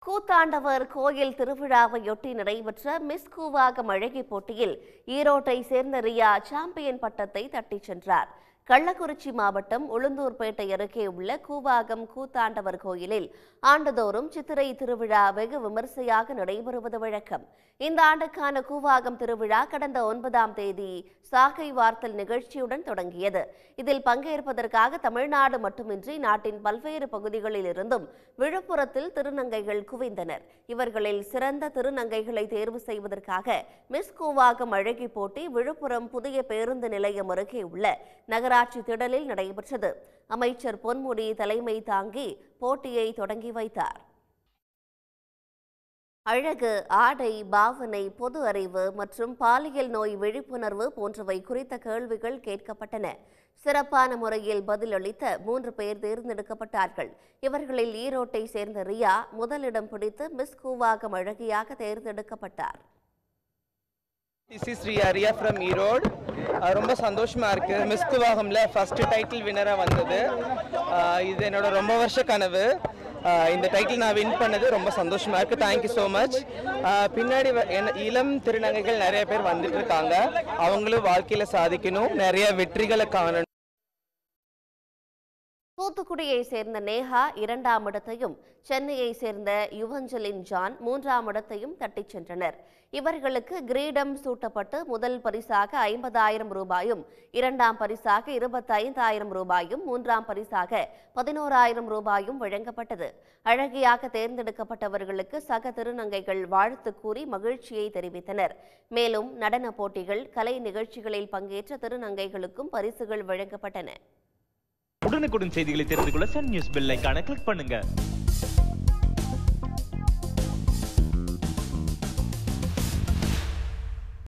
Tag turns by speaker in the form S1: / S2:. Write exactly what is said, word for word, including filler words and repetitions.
S1: கூத்தாண்டவர் கோயில் திருவிழாவையொட்டி நடைபெற்ற மிஸ் கூவாகம் அழகி போட்டியில் ஈரோட்டை சேர்ந்த ரியா சாம்பியன் பட்டத்தை தட்டிச் சென்றார். கள்ளக்குறிச்சி மாவட்டம் உளுந்தூர்பேட்டை அருகே உள்ள கூவாகம் கூத்தாண்டவர் கோயிலில் ஆண்டுதோறும் சித்திரை திருவிழா வெகு விமரிசையாக நடைபெறுவது வழக்கம். இந்த ஆண்டுக்கான கூவாகம் திருவிழா கடந்த ஒன்பதாம் தேதி சாகை வார்த்தல் நிகழ்ச்சியுடன் தொடங்கியது. இதில் பங்கேற்பதற்காக தமிழ்நாடு மட்டுமின்றி நாட்டின் பல்வேறு பகுதிகளில் இருந்தும் விழுப்புரத்தில் திருநங்கைகள் குவிந்தனர். இவர்களில் சிறந்த திருநங்கைகளை தேர்வு செய்வதற்காக மிஸ் கூவாகம் அழகி போட்டி விழுப்புரம் புதிய பேருந்து நிலையம் அருகே உள்ள நகராட்சி திடலில் நடைபெற்றது. அமைச்சர் பொன்முடி தலைமை தாங்கி போட்டியை தொடங்கி வைத்தார். அழகு, ஆடை, பாவனை, பொது அறிவு மற்றும் பாலியல் நோய் விழிப்புணர்வு போன்றவை குறித்த கேள்விகள் கேட்கப்பட்டன. சிறப்பான முறையில் பதிலளித்த மூன்று பேர் தேர்ந்தெடுக்கப்பட்டார்கள். இவர்களில் ஈரோட்டை சேர்ந்த ரியா முதலிடம் பிடித்து மிஸ் கூவாகம் அழகியாக தேர்ந்தெடுக்கப்பட்டார்.
S2: This is Riya, Riya from Erode. ரொம்ப சந்தோஷமா இருக்கு. மிஸ் கூவாகம்ல ஃபர்ஸ்ட் டைட்டில் வின்னரா வந்தது. இது என்னோட ரொம்ப வருஷ கனவு. இந்த டைட்டில் நான் வின் பண்ணது ரொம்ப சந்தோஷமா இருக்கு. Thank you so much. பின்னாடி இளம் திருநங்கைகள் நிறைய பேர் வந்துட்டு இருக்காங்க. அவங்களும் வாழ்க்கையில சாதிக்கணும், நிறைய வெற்றிகளை காணணும்.
S1: தூத்துக்குடியை சேர்ந்த நேஹா இரண்டாம் இடத்தையும் சென்னையை சேர்ந்த யுவஞ்சலின் ஜான் மூன்றாம் இடத்தையும் தட்டிச் சென்றனர். இவர்களுக்கு கிரீடம் சூட்டப்பட்டு முதல் பரிசாக ஐம்பதாயிரம் ரூபாயும், இரண்டாம் பரிசாக இருபத்தைந்தாயிரம் ரூபாயும், மூன்றாம் பரிசாக பதினோராயிரம் ரூபாயும் வழங்கப்பட்டது. அழகியாக தேர்ந்தெடுக்கப்பட்டவர்களுக்கு சக திருநங்கைகள் வாழ்த்து கூறி மகிழ்ச்சியை தெரிவித்தனர். மேலும் நடன போட்டிகள், கலை நிகழ்ச்சிகளில் பங்கேற்ற திருநங்கைகளுக்கும் பரிசுகள் வழங்கப்பட்டன.
S3: உடனுக்குடன் செய்திகளை தெரிந்து கொள்ள சன் நியூஸ் பெல் ஐகானை கிளிக் பண்ணுங்க.